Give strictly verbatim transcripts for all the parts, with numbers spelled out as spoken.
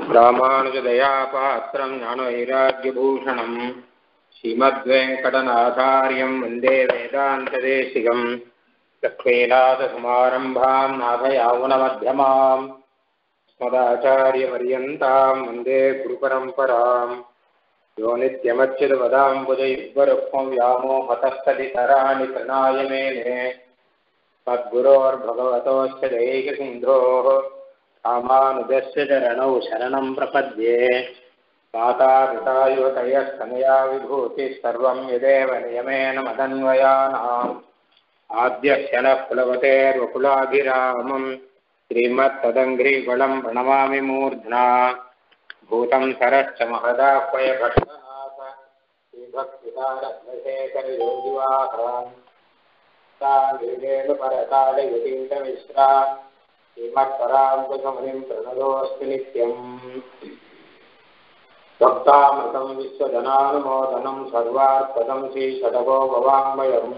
ராமானுஜதயாபாத்திரம் ஞானவைராக்யபூஷணம் ஸ்ரீமத்வேங்கடநாதார்யம் வந்தே வேதாந்ததேசிகம் லக்ஷ்மீநாதசமாரம்பாம் நாதயாமுனமध्यமாம் ஸ்மதாச்சாரியபர்யந்தாம் வந்தே குருபரம்பராம் யோ நித்யமच्युतपदाम्बुजयुग्मरुक्मं व्यामोहतस्तदितराणि तृणायमेने तद्गुरोर्भगवतोऽस्य दैकसिन्धोः रामानुजस्य चरणौ शरणं प्रपद्ये माता-पिता युवतयस्तनया विभूतिः सर्वं यदेव नियमेन मदन्वयानाम् आद्यस्य नः कुलवतेर्वकुलाभिरामं श्रीमत्तदङ्घ्रिकुलं प्रणमामि मूर्ध्ना भूतं सरश्च महदाह्वय भट्टनाथ श्रीभक्तिसारशेखरयोगिवाहान् परकालयुतीन्द्रमिश्रा श्रीमत्पराङ्कुशमुनिं प्रणतोऽस्मि नित्यम् भक्तामृतं विश्वजनानुमोदनं सर्वार्थदं श्रीषडगो भवाङ्मयं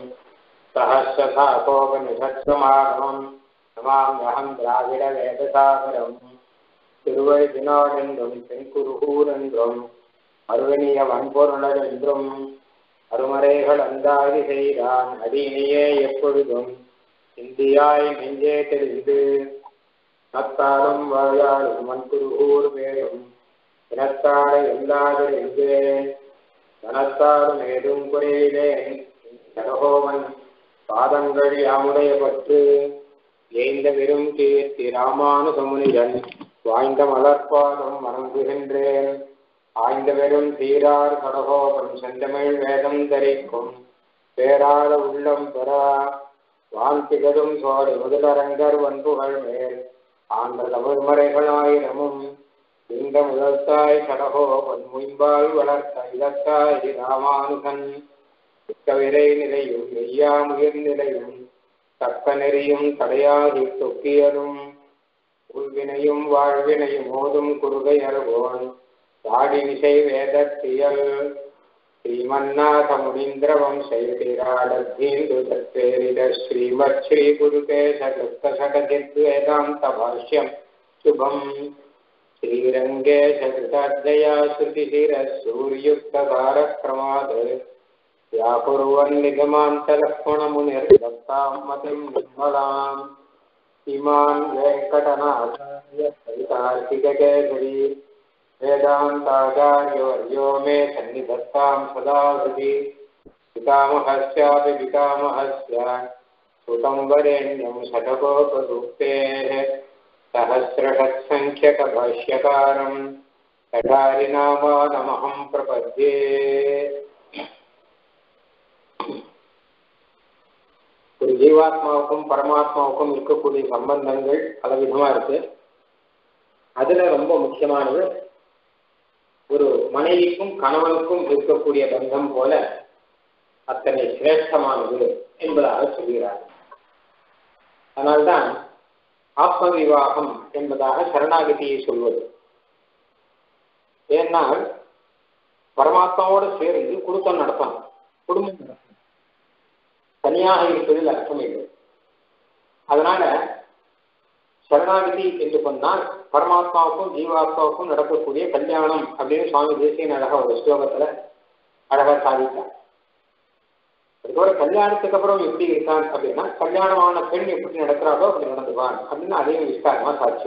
सहस्रशाकोपनिषत्समागमं नमाम्यहं द्राविडवेदसागरम् திருவழிதினாடென்றும் தென்குருகூரென்றும் அருவனிய வன்பொருளரென்றும் அருமறைகள் அந்தாதி செய்தான் அடியினையே எப்பொழுதும் இந்தியாய் நெஞ்சே தெரிந்து நத்தாலும் வாழாலும் மண்குருகூர் மேலும் இனத்தார எல்லாதென்றேன் தனத்தாலும் ஏதும் குறையிலேன் ஜனகோவன் பாதங்கள் யாமுடைய பற்று ஏந்த வெறும் கீர்த்தி ராமானுசமுனிடன் வாய்ந்த மலர்பாதம் வணங்குகின்றேன். ஆய்ந்த வெறும் தீரார் கடகோபன் செந்தமிழ் வேதம் தரிக்கும் பேராத உள்ளம் பெறா வான் திகழும் சோழி முதலரங்கர் வன்புகள் மேல் ஆண்ட தமிழ்மறைகளாயிரமும் இந்த முதல்தாய் கடகோபன் முயம்பால் வளர்த்த இலத்தாய் ராமானுகன் மிக்கவிரை நிலையும் மெய்யாமுயிர் நிலையும் தக்க நெறியும் தடையாகி தொக்கியலும் உள்வினையும் வாழ்வினையும் மோதும் குறுகை அருகோன் தாடி விசை வேதத்தியல் ஸ்ரீமன்னாத முனீந்திர வம்சேரித ஸ்ரீமத் ஸ்ரீ குருகேசகிருஷ்ணசகஜித் வேதாந்த பாஷ்யம் சுபம் ஸ்ரீரங்கேசகிருதஜயா ஸ்ருதிசிர சூர்யுக்த தாரக்ரமாத் யாகுர்வன் நிகமாந்தலக்ஷ்மணமுனிர்தத்தாம் மதிம் நிர்மலாம் இமான் வெங்கடநாதார்ய சவிதார்த்திககேசரி வேதாந்தாச்சார்யவர்யோ மே சந்நிதத்தாம் சதா ஹிருதி பிதாமஹஸ்யாபி பிதாமஹஸ்ய சுதம் வரேண்யம் ஷடகோபசூக்தேः சஹஸ்ரஷட்சங்ख्यकभाष्यकारं தடாரிநாமானமஹம் பிரபத்யே. ஒரு ஜீவாத்மாவுக்கும் பரமாத்மாவுக்கும் இருக்கக்கூடிய சம்பந்தங்கள் பலவிதமா இருக்கு. அதுல ரொம்ப முக்கியமானது ஒரு மனைவிக்கும் கணவனுக்கும் இருக்கக்கூடிய பந்தம் போல அத்தனை சிரேஷ்டமானது என்பதாக சொல்கிறார். அதனால்தான் ஆத்ம விவாகம் என்பதாக சரணாகதியை சொல்வது. ஏன்னால் பரமாத்மாவோடு சேர்ந்து குடும்பம் நடத்தணும், குடும்பம் நடத்தணும், தனியாக இருப்பதில் அர்த்தம் இல்லை. அதனால சரணாகதி என்று சொன்னால் பரமாத்மாவுக்கும் ஜீவாத்மாவுக்கும் நடக்கக்கூடிய கல்யாணம் அப்படின்னு சுவாமி தேசியன் அழகா ஒரு ஸ்லோகத்துல அழகா சாதித்தார். அதுக்கப்புறம் கல்யாணத்துக்கு அப்புறம் எப்படி இருக்கான் அப்படின்னா கல்யாணமான பெண் எப்படி நடக்கிறாரோ அப்படி நடந்துவான் அப்படின்னு அதையும் விஸ்தாரமா சாட்சி.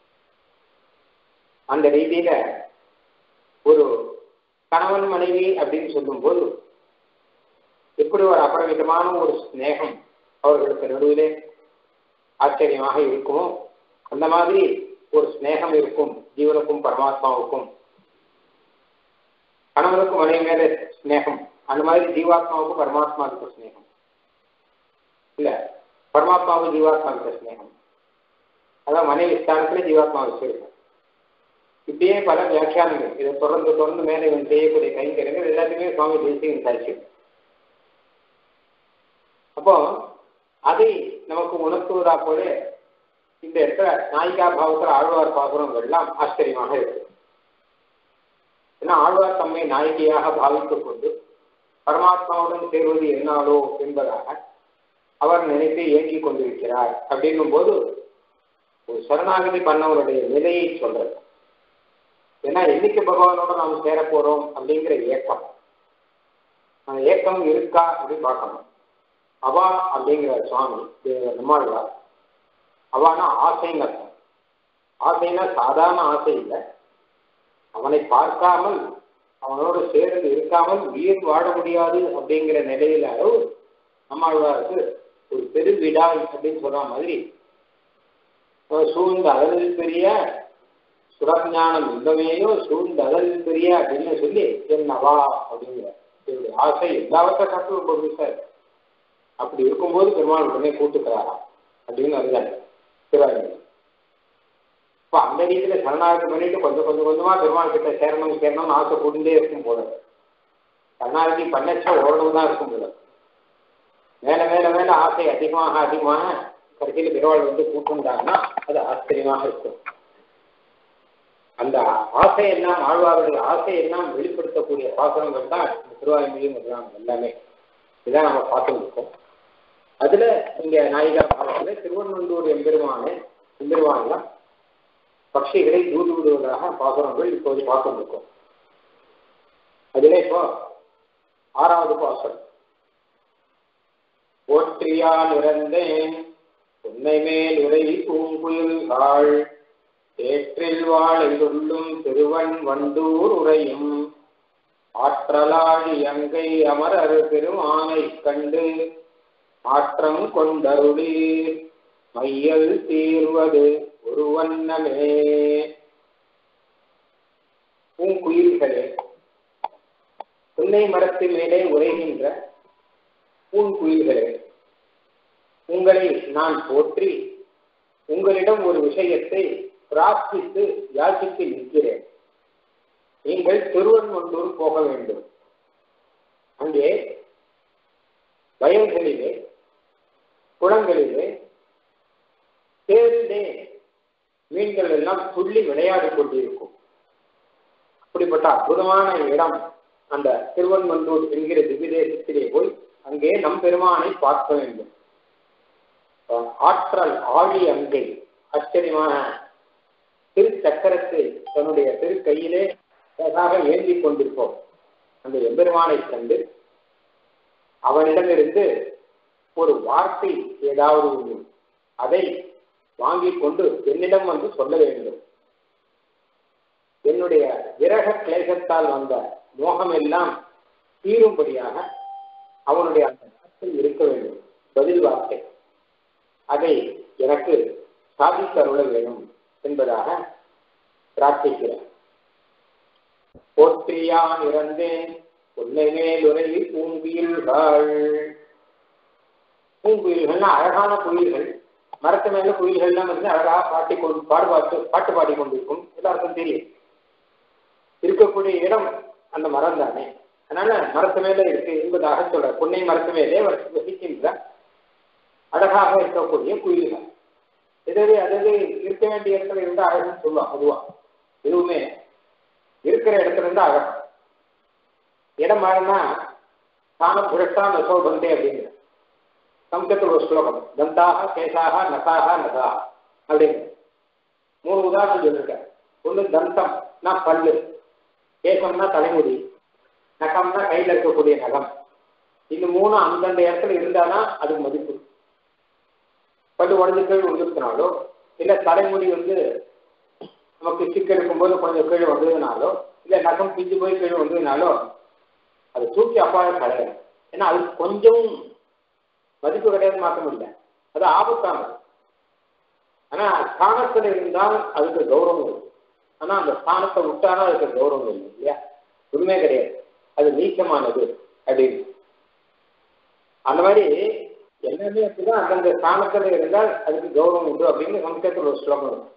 அந்த ரீதியில ஒரு கணவன் மனைவி அப்படின்னு சொல்லும் போது எப்படி ஒரு அபரிமிதமான ஒரு ஸ்நேகம் அவர்களுக்கு நடுவிலே ஆச்சரியமாக இருக்குமோ அந்த மாதிரி ஒரு ஸ்நேகம் இருக்கும் ஜீவனுக்கும் பரமாத்மாவுக்கும். கணவனுக்கும் மனைவி மேல ஸ்நேகம், அந்த மாதிரி ஜீவாத்மாவுக்கும் பரமாத்மாவுக்கு ஸ்நேகம் இல்ல, பரமாத்மாவுக்கு ஜீவாத்மாவுக்கு ஸ்நேகம், அதான் மனைவி ஸ்தானத்துல ஜீவாத்மாவுக்கு இருக்கும். இப்படியே பல வியாக்கியானங்கள் இதை தொடர்ந்து தொடர்ந்து மேலே இவன் செய்யக்கூடிய கைங்கரியங்கள் எல்லாத்தையுமே சுவாமி தேசியம் சாட்சி. அப்போ அதை நமக்கு உணர்த்துவதா போல இந்த இடத்துல நாயிகா பாவத்தில் ஆழ்வார் பாசுரங்கள் எல்லாம் ஆச்சரியமாக இருக்கு. ஏன்னா ஆழ்வார் தம்மை நாயகியாக பாவித்துக் கொண்டு பரமாத்மாவுடன் சேர்வது என்னாலோ என்பதாக அவர் நினைத்து ஏங்கிக் கொண்டிருக்கிறார். அப்படின்னும் போது ஒரு சரணாகதி பண்ணவருடைய நிலையை சொல்றது. ஏன்னா என்னைக்கு பகவானோட நாம் சேர போறோம் அப்படிங்கிற ஏக்கம், அந்த ஏக்கம் இருக்கா அப்படின்னு பார்க்கணும். அவா அப்படிங்கிற சுவாமி நம்மாழ்வார், அவானா ஆசைங்க அர்த்தம். ஆசைன்னா சாதாரண ஆசை இல்லை, அவனை பார்க்காமல் அவனோட சேர்ந்து இருக்காமல் உயிர் வாழ முடியாது அப்படிங்கிற நிலையில அளவு நம்மாழ்வாருக்கு ஒரு பெரு விடாய் அப்படின்னு சொல்ற மாதிரி சூழ்ந்த அகலில் பெரிய சுரஞானம் இன்பமேயோ சூழ்ந்த அகலில் பெரிய அப்படின்னு சொல்லி என்னவா அப்படிங்கிற என்னுடைய ஆசை எல்லாவற்றை காட்டு ரொம்ப சார். அப்படி இருக்கும்போது பெருமாள் உடனே கூட்டுக்கிறாரா அப்படின்னு வருகிறாங்க திருவாரூர். இப்போ அந்த ரீதியில சரணாகதி பண்ணிட்டு கொஞ்சம் கொஞ்சம் கொஞ்சமா பெருமாள் கிட்ட சேரணும் சேரணும்னு ஆசை கூடிண்டே இருக்கும் போல. சரணாகதி பண்ணச்சா ஓரளவு தான் இருக்கும் போல. மேல மேல மேல ஆசை அதிகமாக அதிகமாக கடைசியில் பெருமாள் வந்து கூட்டுண்டாங்கன்னா அது ஆச்சரியமாக இருக்கும். அந்த ஆசையெல்லாம் ஆழ்வாருடைய ஆசையெல்லாம் வெளிப்படுத்தக்கூடிய பாசனங்கள் தான் திருவாய்மொழியும் எல்லாமே. இதான் நம்ம பார்த்துட்டு இருக்கோம். அதுல இங்க நாயிகா பாடத்துல திருவண்ணூர் எம்பெருமானே எம்பெருமானெல்லாம் பட்சிகளை தூது விடுவதாக பாசுரங்கள் இப்போது பார்த்துருக்கோம். அதிலே இப்போ ஆறாவது பாசுரம், போற்றியா நிறந்தேன் உன்னை மேல் உரை பூங்குயில்காள் ஏற்றில் வாழையுள்ளும் திருவன் வண்டூர் உரையும் ஆற்றலாழி அங்கை அமரர் பெருமானை கண்டு மாற்றம் கொண்டருளீர் மையல் தீர்வது ஒரு வண்ணமே. பூங்குயில்களே, புன்னை மரத்தின் மேலே உரைகின்ற பூங்குயில்களே, உங்களை நான் போற்றி உங்களிடம் ஒரு விஷயத்தை பிரார்த்தித்து யாசித்து நிற்கிறேன். நீங்கள் திருவன்வண்டூர் போக வேண்டும். அங்கே வயல்களிலே குளங்களிலே தேர்ந்தே மீன்கள் எல்லாம் துள்ளி விளையாடி கொண்டிருக்கும். அப்படிப்பட்ட அற்புதமான இடம் அந்த திருவன்வண்டூர் என்கிற திவ்யதேசத்திலே போய் அங்கே நம் பெருமானை பார்க்க வேண்டும். ஆற்றல் ஆழி அங்கை, ஆச்சரியமான திருச்சக்கரத்தை தன்னுடைய திரு கையிலே அழகாக ஏந்தி கொண்டிருப்போம் அந்த எம்பெருமானை கண்டு அவனிடமிருந்து ஒரு வார்த்தை ஏதாவது உண்டு, அதை வாங்கி கொண்டு என்னிடம் வந்து சொல்ல வேண்டும். என்னுடைய விரக கிளேசத்தால் வந்த மோகம் எல்லாம் தீரும்படியாக அவனுடைய அந்த வார்த்தை இருக்க வேண்டும், பதில் வார்த்தை. அதை எனக்கு சாதித்தருள வேண்டும் என்பதாக பிரார்த்திக்கிறார். போற்றியான் இறந்தேன் உன்னை மேலுரை பூங்குயில்கள். பூங்குயில்கள்னா அழகான குயில்கள், மரத்து மேல குயில்கள்லாம் வந்து அழகாக பாட்டி கொண்டு பாடு பாட்டு பாட்டு பாடி கொண்டிருக்கும். எல்லாருக்கும் தெரியும் இருக்கக்கூடிய இடம் அந்த மரம் தானே, அதனால மரத்து மேல இருக்கு என்பதாக சொல்ற. பொன்னை மரத்து மேலே வசிக்கின்ற அழகாக இருக்கக்கூடிய குயில்கள். எதாவது அதாவது இருக்க வேண்டிய இடத்துல இருந்தா அழகுன்னு சொல்லுவான். பொதுவா எதுவுமே இருக்கிற இடத்துல இருந்தா அழகம். இடம் மாறினா தான புரட்டா நசோபந்தே அப்படிங்கிற சம்ஸ்கிருத ஒரு ஸ்லோகம், தந்தாக கேசாக நசாக நதா அப்படிங்கிற மூணு உதாரணம் சொல்லியிருக்காரு. ஒன்று தந்தம்னா பல்லு, கேசம்னா தலைமுடி, நகம்னா கையில் இருக்கக்கூடிய நகம். இந்த மூணு அந்தந்த இடத்துல இருந்தாதான் அதுக்கு மதிப்பு. பல்லு உடஞ்சு கீழ் வந்துருக்கனாலோ இல்லை தலைமுடி வந்து நமக்கு சிக்க இருக்கும்போது கொஞ்சம் கீழே வந்ததுனாலோ இல்லை நகம் பிஞ்சு போய் கீழே வந்ததுனாலோ அது தூக்கி அப்பாவே கிடையாது. ஏன்னா அது கொஞ்சம் மதிப்பு கிடையாது, மாற்ற முடியல, அது ஆபத்தானது. ஆனா ஸ்தானத்தில் இருந்தால் அதுக்கு கௌரவம் இல்லை. ஆனா அந்த ஸ்தானத்தை விட்டாலும் அதுக்கு கௌரவம் இல்லை இல்லையா, உண்மை கிடையாது, அது நீச்சமானது அப்படின்னு. அந்த மாதிரி எல்லாமே அப்படிதான் அந்தந்த ஸ்தானத்தில் இருந்தால் அதுக்கு கௌரவம் உண்டு அப்படின்னு சம்ஸ்கிருதத்தில் ஒரு ஸ்லோகம் இருக்கு.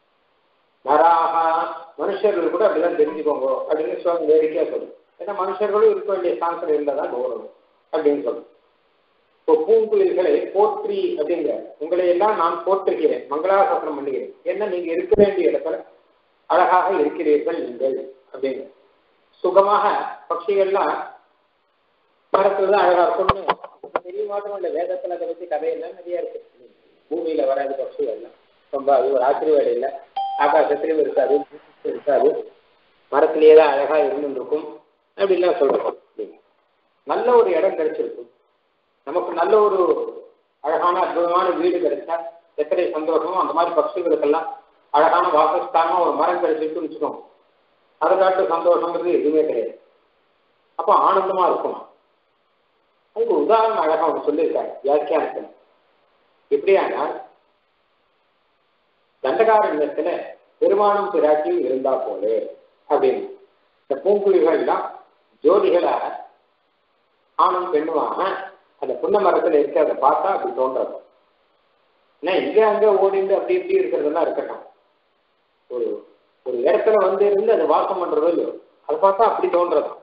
நராகா, மனுஷர்கள் கூட அப்படிதான் தெரிஞ்சுக்கோங்க அப்படின்னு ஸ்லோகம் வேடிக்கையா சொல்லும். ஏன்னா மனுஷர்களும் இருக்க வேண்டிய ஸ்தானத்தில் இருந்தாதான் கௌரவம் அப்படின்னு சொல்லும். இப்போ பூங்குயில்களை போற்றி அப்படிங்கிற உங்களை எல்லாம் நான் போற்றுகிறேன், மங்களாசாசனம் பண்ணுகிறேன். ஏன்னா நீங்க இருக்க வேண்டிய இடத்துல அழகாக இருக்கிறீர்கள் நீங்கள் அப்படிங்கிற. சுகமாக பட்சிகள்லாம் மரத்துல தான் அழகா இருக்கும்னு தெரிய மாட்டோம் இல்லை, வேதத்துல அதை பற்றி கதையெல்லாம் நிறைய இருக்கு. பூமியில வராது பட்சிகள்லாம் ரொம்ப அது ஒரு ஆச்சரிய வேலை இல்லை. ஆகாசத்திலும் இருக்காது, இருக்காது, மரத்திலேயே தான் அழகா இருந்துருக்கும் அப்படின்லாம் சொல்றோம். நல்ல ஒரு இடம் கிடைச்சிருக்கும், நமக்கு நல்ல ஒரு அழகான அற்புதமான வீடு கிடைச்சா எத்தனை சந்தோஷமோ அந்த மாதிரி பட்சிகளுக்கெல்லாம் அழகான வாசஸ்தானமா ஒரு மரம் கிடைச்சிருக்குன்னு வச்சுக்கோங்க, அதை காட்டு சந்தோஷங்கிறது எதுவுமே கிடையாது. அப்போ ஆனந்தமா இருக்குமா? அதுக்கு உதாரணம் அழகா அவங்க சொல்லியிருக்காரு வியாக்கியானத்தில். எப்படியானால் தண்டகாரண்யத்துல பெருமானும் பிராட்டியும் இருந்தா போலே அப்படின்னு இந்த பூங்குழிகள்லாம் ஜோதிகளாக ஆணும் பெண்ணுமாக அந்த புன்ன மரத்துல இருக்க அதை பார்த்தா அப்படி தோன்றது. ஏன்னா இங்க அங்க ஓடிந்து அப்படி இப்படி இருக்கிறதெல்லாம் இருக்கட்டும், ஒரு ஒரு இடத்துல வந்து இருந்து அதை வாசம் பண்றதோ இல்லையோ அதை பார்த்தா அப்படி தோன்றதும்.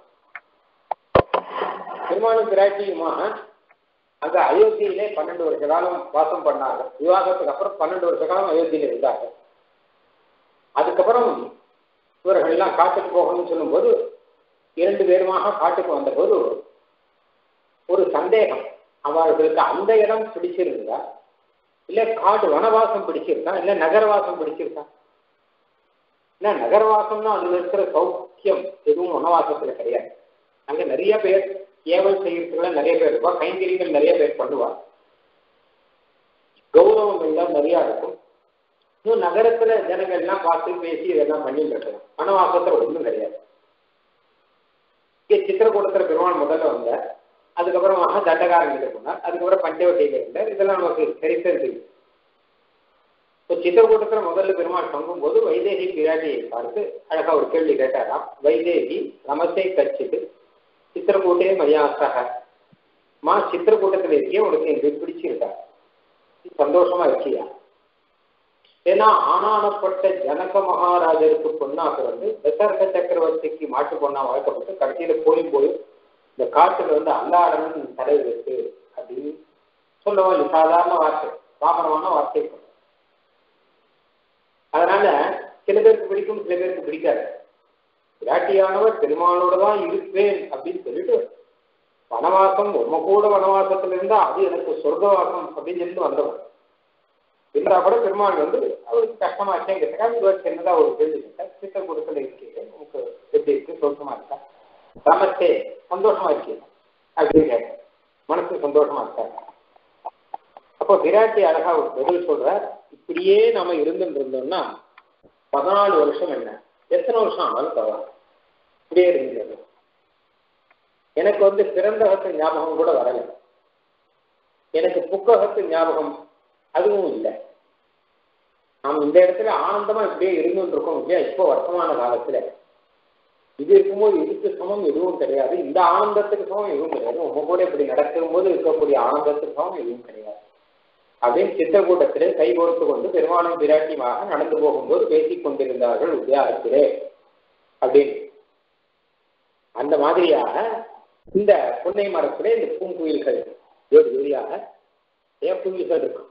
பெருமானும் பிராட்டியுமாக அங்க அயோத்தியிலே பன்னெண்டு வருஷ காலம் வாசம் பண்ணாங்க. விவாகத்துக்கு அப்புறம் பன்னெண்டு வருஷ காலம் அயோத்தியில இருந்தாங்க. அதுக்கப்புறம் இவர்கள் எல்லாம் காட்டுக்கு போகணும்னு சொல்லும் போது இரண்டு பேருமாக காட்டுக்கு வந்த போது ஒரு சந்தேகம், அவர்களுக்கு அந்த இடம் பிடிச்சிருந்தா இல்ல காடு வனவாசம் பிடிச்சிருக்கா இல்ல நகரவாசம் பிடிச்சிருக்கா? இல்ல நகரவாசம்னா அதுல இருக்கிற சௌக்கியம் எதுவும் வனவாசத்துல கிடையாது. அங்க நிறைய பேர் ஏவல் செய்யறதுக்குள்ள நிறைய பேர் இருப்பா, கைங்கரிகள் நிறைய பேர் பண்ணுவா, கௌரவங்கள்லாம் நிறைய இருக்கும். இன்னும் நகரத்துல ஜனங்கள் எல்லாம் பார்த்து பேசி இதெல்லாம் பண்ணிட்டு இருக்கலாம். வனவாசத்துல ஒன்றும் கிடையாது. இங்க சித்திரக்கூடத்துல பெருமாள் முதல்ல வந்தார், அதுக்கப்புறமாக தண்டகாரண்யத்துக்கு போனார், அதுக்கப்புறம் பஞ்சவட்டியில இருந்தார். இதெல்லாம் நமக்கு தெரிவித்தது. இப்போ சித்திரக்கூட்டத்துல முதல்ல பெருமாள் தங்கும் போது வைதேகி பிராட்டியை பார்த்து அழகா ஒரு கேள்வி கேட்டாராம். வைதேகி ரமத்தை கட்சிட்டு சித்திரக்கூட்டே மரியாதாக மா சித்திரக்கூட்டத்தில் இருக்கிய உனக்கு எனக்கு பிடிச்சிருக்கா, சந்தோஷமா இருக்கியா? ஏன்னா ஆனானப்பட்ட ஜனக மகாராஜருக்கு பொண்ணா பிறந்து தசரத சக்கரவர்த்திக்கு மாட்டு பொண்ணா வளர்க்கப்பட்டு கடைசியில போய் போய் இந்த காட்டுல வந்து அல்லாடனும் தடை வைத்து அப்படின்னு சொல்லுவாங்க. சாதாரண வார்த்தை, பாமரமான வார்த்தை. அதனால சில பேருக்கு பிடிக்கும், சில பேருக்கு பிடிக்காது. விராட்டியானவர் பெருமாளோட தான் இருப்பேன் அப்படின்னு சொல்லிட்டு வனவாசம் உண்மை கூட வனவாசத்துல இருந்தா அது எனக்கு சொர்க்கவாசம் அப்படின்னு சொல்லிட்டு வந்தவர் இருந்தா கூட பெருமாள் வந்து அவருக்கு கஷ்டமாச்சே கேட்டாங்க. இவர் சின்னதா ஒரு கேள்வி கேட்டார், சித்த கொடுக்கல இருக்கீங்க, உங்களுக்கு எப்படி இருக்கு, சந்தோஷமா இருக்கா? நமஸ்தே, சந்தோஷமா இருக்கீங்க அப்படின்னு கேட்டார். மனசு சந்தோஷமா இருக்காரு. அப்போ விராட்டி அழகா ஒரு பதில் சொல்ற, இப்படியே நாம இருந்துட்டு இருந்தோம்னா பதினாலு வருஷம் என்ன எத்தனை வருஷம் ஆனாலும் பரவாயில்ல, இப்படியே இருந்தது. எனக்கு வந்து பிறந்தகத்து ஞாபகம் கூட வரலை, எனக்கு புக்ககத்து ஞாபகம் அதுவும் இல்லை. நாம் இந்த இடத்துல ஆனந்தமா இப்படியே இருந்துட்டு இருக்கோம் இல்லையா? இப்போ வர்த்தமான காலத்துல இது இருக்கும்போது இதுக்கு சமம் எதுவும் கிடையாது, இந்த ஆனந்தத்துக்கு சமம் எதுவும் கிடையாது, உங்க கூட இப்படி நடக்கும் போது இருக்கக்கூடிய ஆனந்தத்துக்கு சமம் எதுவும் கிடையாது அப்படின்னு சித்திரக்கூட்டத்திலே கை கோர்த்து கொண்டு பெருமாளும் பிராட்டியுமாக நடந்து போகும்போது பேசிக் கொண்டிருந்தார்கள் உத்தியாகத்திலே அப்படின்னு. அந்த மாதிரியாக இந்த புன்னை மரத்திலே இந்த பூங்குயில்கள் ஜோடி ஜோடியாக ஏன் குயில்கள் இருக்கும்.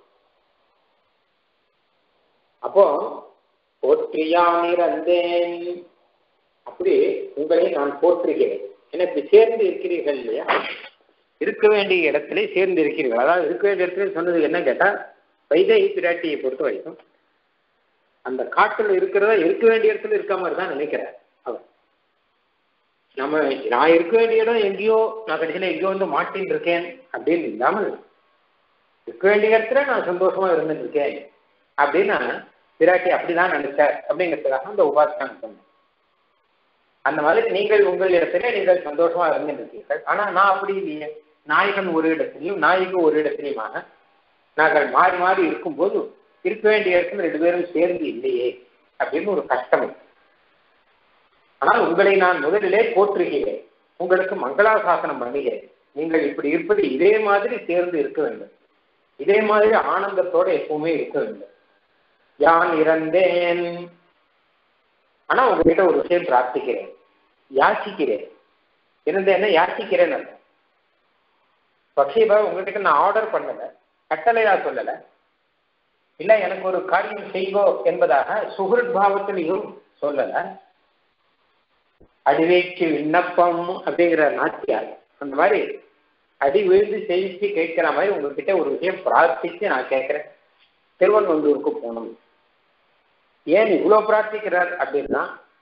அப்போ போற்றியானிறந்தேன், அப்படி உங்களை நான் போற்றுகிறேன். எனக்கு சேர்ந்து இருக்கிறீர்கள் இல்லையா? இருக்க வேண்டிய இடத்துல சேர்ந்து இருக்கிறீர்கள். அதாவது இருக்க வேண்டிய இடத்துல சொன்னது என்ன கேட்டா, வைதேகி பிராட்டியை பொறுத்த வரைக்கும் அந்த காட்டுல இருக்கிறதா இருக்க வேண்டிய இடத்துல இருக்க மாதிரி தான் நினைக்கிறார் அவர். நம்ம நான் இருக்க வேண்டிய இடம் எங்கேயோ, நான் கடைசியில எங்கேயோ வந்து மாட்டின்னு இருக்கேன் அப்படின்னு இல்லாமல் இருக்க வேண்டிய இடத்துல நான் சந்தோஷமா இருந்துட்டு இருக்கேன் அப்படின்னா பிராட்டி அப்படிதான் நினைச்சார் அப்படிங்கிறதுக்காக அந்த உபாசனம் சொன்னேன். அந்த மாதிரி நீங்கள் உங்கள் இடத்துல நீங்கள் சந்தோஷமா இருந்துட்டு இருக்கீர்கள். ஆனா நான் அப்படி இல்லையே, நாயகன் ஒரு இடத்துலையும் நாயகன் ஒரு இடத்துலையுமாக நாங்கள் மாறி மாறி இருக்கும்போது இருக்க வேண்டிய இடத்துல ரெண்டு பேரும் சேர்ந்து இல்லையே அப்படின்னு ஒரு கஷ்டம். ஆனால் உங்களை நான் முதலிலே போற்றுகிறேன், உங்களுக்கு மங்களாசாசனம் பண்ணுகிறேன். நீங்கள் இப்படி இருப்பது இதே மாதிரி சேர்ந்து இருக்க வேண்டும், இதே மாதிரி ஆனந்தத்தோட எப்பவுமே இருக்க வேண்டும். யான் இறந்தேன், ஆனா உங்ககிட்ட ஒரு விஷயம் பிரார்த்திக்கிறேன், யாசிக்கிறேன். இருந்தேன்னா யாசிக்கிறேன் அல்ல. பக்ஷிபா உங்ககிட்ட நான் ஆர்டர் பண்ணல, கட்டளையா சொல்லல, இல்ல எனக்கு ஒரு காரியம் செய்வோ என்பதாக சுகிருத் பாவத்திலையும் சொல்லல. அடிவைக்கு விண்ணப்பம் அப்படிங்கிற நாட்டியார் அந்த மாதிரி அடி விழுந்து செய்தி கேட்கிற மாதிரி உங்ககிட்ட ஒரு விஷயம் பிரார்த்திச்சு நான் கேட்கிறேன். திருவண்ணூருக்கு போகணும். ஏன் இவ்வளவு பிரார்த்திக்கிறார் அப்படின்னா,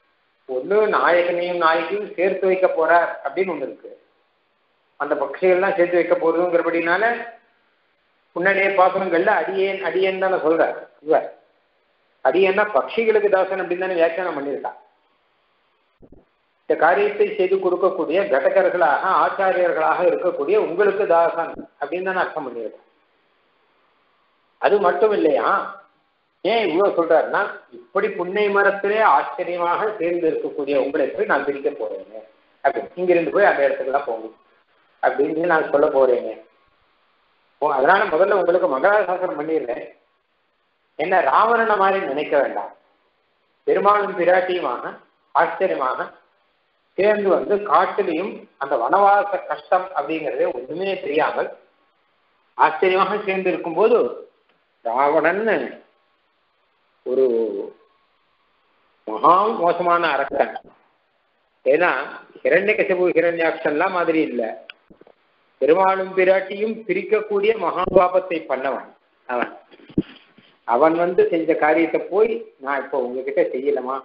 ஒன்று நாயகனையும் நாயகியும் சேர்த்து வைக்க போறார் அப்படின்னு ஒன்று இருக்கு. அந்த பக்ஷிகள்லாம் சேர்த்து வைக்க போறதுங்கிறபடினால முன்னாடியே பாசனங்கள்ல அடியேன் அடியேன் தானே சொல்றார் இவர். அடியேன்னா பக்ஷிகளுக்கு தாசன் அப்படின்னு தானே வியாக்கியானம் பண்ணியிருக்கான். இந்த காரியத்தை செய்து கொடுக்கக்கூடிய கடகர்களாக ஆச்சாரியர்களாக இருக்கக்கூடிய உங்களுக்கு தாசன் அப்படின்னு தானே அர்த்தம் பண்ணியிருக்கான். அது மட்டும் இல்லையா, ஏன் இவ்வளவு சொல்றாருன்னா, இப்படி புன்னை மரத்திலே ஆச்சரியமாக சேர்ந்து இருக்கக்கூடிய உங்களை போய் நான் பிரிக்க போறேங்க அப்படின்னு, இங்கிருந்து போய் அந்த இடத்துக்குலாம் போகணும் அப்படின்னு நான் சொல்ல போறேங்க. அதனால முதல்ல உங்களுக்கு மங்களாசாசனம் பண்ணிடுறேன். என்ன ராவணனை மாதிரி நினைக்க வேண்டாம். பெருமாளும் பிராட்டியுமாக ஆச்சரியமாக சேர்ந்து வந்து காட்டிலையும் அந்த வனவாச கஷ்டம் அப்படிங்கிறதே ஒண்ணுமே தெரியாமல் ஆச்சரியமாக சேர்ந்து இருக்கும்போது ராவணன் ஒரு மகா மோசமான அரக்கன். ஏன்னா ஹிரண்யகசிபு ஹிரண்யாக்ஷன்லாம் மாதிரி இல்லை. பெருமாளும் பிராட்டியும் பிரிக்கக்கூடிய மகாபாபத்தை பண்ணவன் அவன். அவன் வந்து செஞ்ச காரியத்தை போய் நான் இப்போ உங்ககிட்ட செய்யலாமா,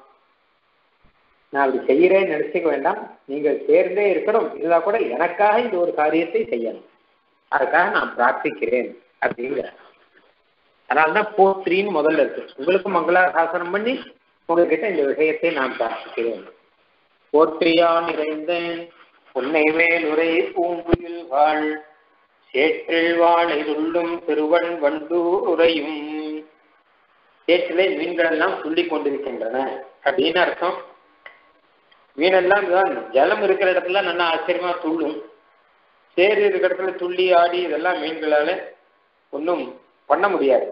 நான் அப்படி செய்யறேன்னு நினைச்சுக்க வேண்டாம், நீங்கள் சேர்ந்தே இருக்கணும், இருந்தா கூட எனக்காக இந்த ஒரு காரியத்தை செய்யணும், அதுக்காக நான் பிரார்த்திக்கிறேன் அப்படிங்கிற. அதனால்தான் போற்றின்னு முதல்ல இருக்கு. உங்களுக்கு மங்களாசாசனம் பண்ணி உங்ககிட்ட இந்த விஷயத்தை நான் பிரார்த்திக்கிறேன். போற்றியா நிறைந்தேன் உன்னை மேலுரை பூங்குயில் வாழ் சேற்றில் வாழை துள்ளும் திருவன் வண்டூர் உரையும். சேற்றிலே மீன்கள் எல்லாம் துள்ளி கொண்டிருக்கின்றன அப்படின்னு அர்த்தம். மீனெல்லாம் ஜலம் இருக்கிற இடத்துல நல்லா ஆச்சரியமா துள்ளும். சேறு இருக்கிற இடத்துல துள்ளி ஆடி இதெல்லாம் மீன்களால ஒன்றும் பண்ண முடியாது.